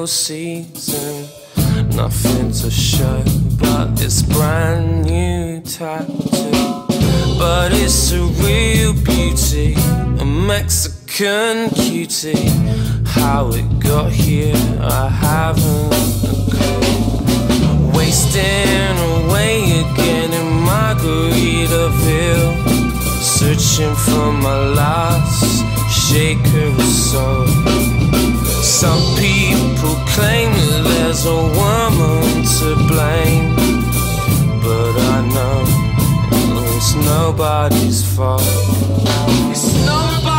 full season. Nothing to show but this brand new tattoo. But it's a real beauty, a Mexican cutie. How it got here, I haven't a clue. Wasting away again in Margaritaville, searching for my last shaker of soul. Some people claim that there's a woman to blame, but I know it's nobody's fault. It's nobody's fault.